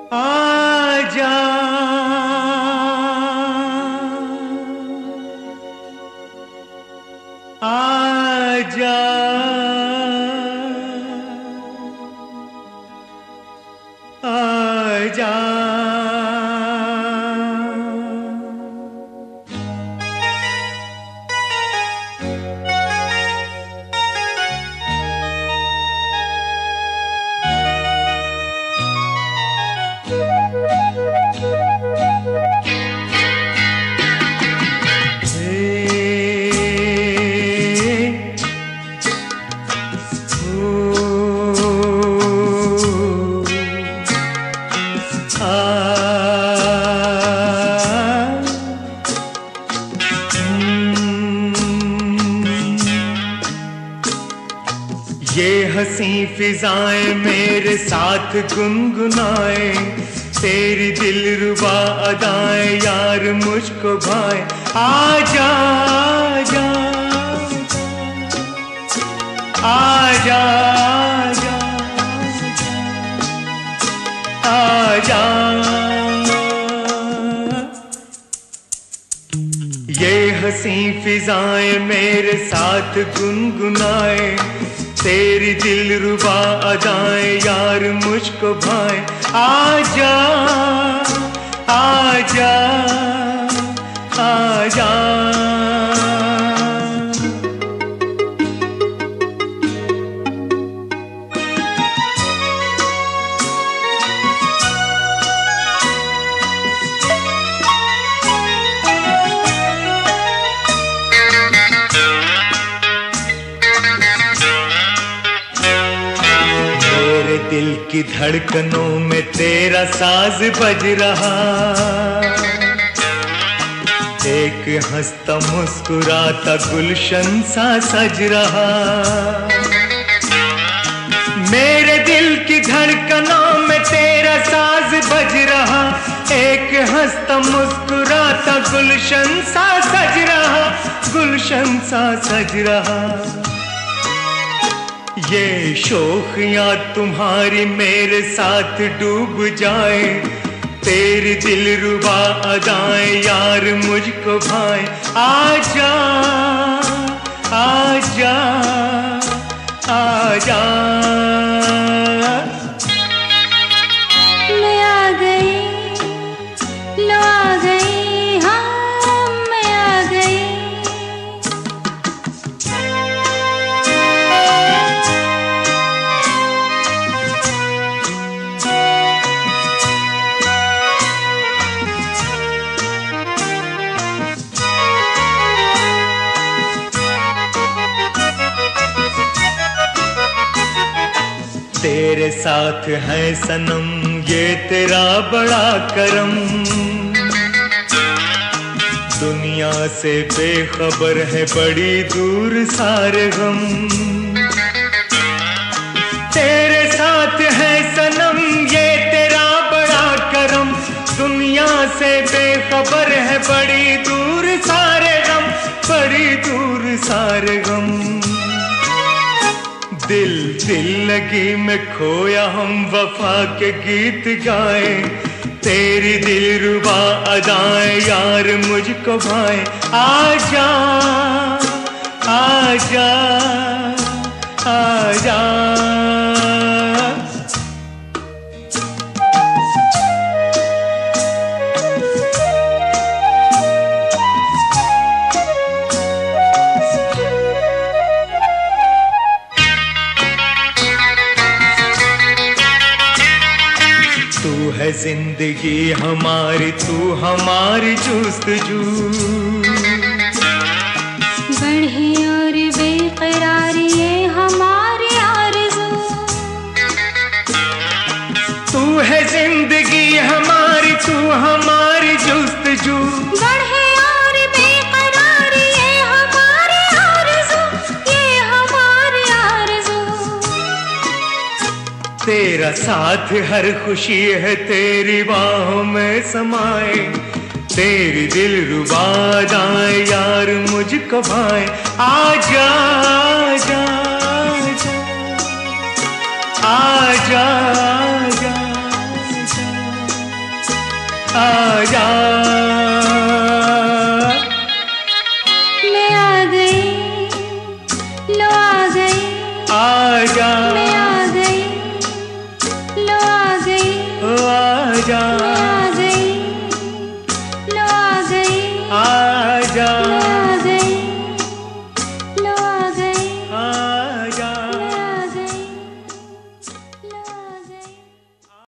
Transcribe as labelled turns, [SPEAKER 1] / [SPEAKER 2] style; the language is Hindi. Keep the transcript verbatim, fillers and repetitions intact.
[SPEAKER 1] आजा आजा आजा ये हंसी फिजाएं मेरे साथ गुनगुनाए, तेरी दिलरुबा अदाएं यार मुझको भाए। आजा आजा आजा आजा ये हंसी फिजाएं मेरे साथ गुनगुनाए, तेरी दिलरुबा अदाएं यार मुझको भाए। आजा आजा आजा दिल की धड़कनों में तेरा साज बज रहा, एक हंसता मुस्कुराता गुलशन सा सज रहा। मेरे दिल की धड़कनों में तेरा साज बज रहा, एक हंसता मुस्कुराता गुलशन सा सज रहा, गुलशन सा सज रहा। ये शोखियाँ तुम्हारी मेरे साथ डूब जाए, तेरी दिलरुबा अदाएं यार मुझको भाए। आजा आजा आजा
[SPEAKER 2] मैं आ गई, लो आ गई, हाँ मैं आ गई।
[SPEAKER 1] तेरे साथ है सनम ये तेरा बड़ा करम, दुनिया से बेखबर है बड़ी दूर सारे गम। तेरे साथ है सनम ये तेरा बड़ा करम, दुनिया से बेखबर है बड़ी दूर सारे गम, बड़ी दूर सारे गम। दिल दिल लगी में खोया हम वफा के गीत गाए, तेरी दिलरुबा अदाएं यार मुझको भाए। आजा आजा आजा तू है जिंदगी हमारी, तू हमारी जुस्तजू।
[SPEAKER 2] बढ़े और बेकरारी ये हमारी आरज़ू,
[SPEAKER 1] तू है जिंदगी हमारी, तू हमारी जुस्तजू।
[SPEAKER 2] बढ़े और बेकरारी ये हमारी आरज़ू, ये हमारी आरज़ू।
[SPEAKER 1] तेरा साथ हर खुशी है तेरी बाहों में समाए, तेरी दिलरुबा अदाएं यार मुझको भाए। आजा आजा आजा आजा आजा आ जा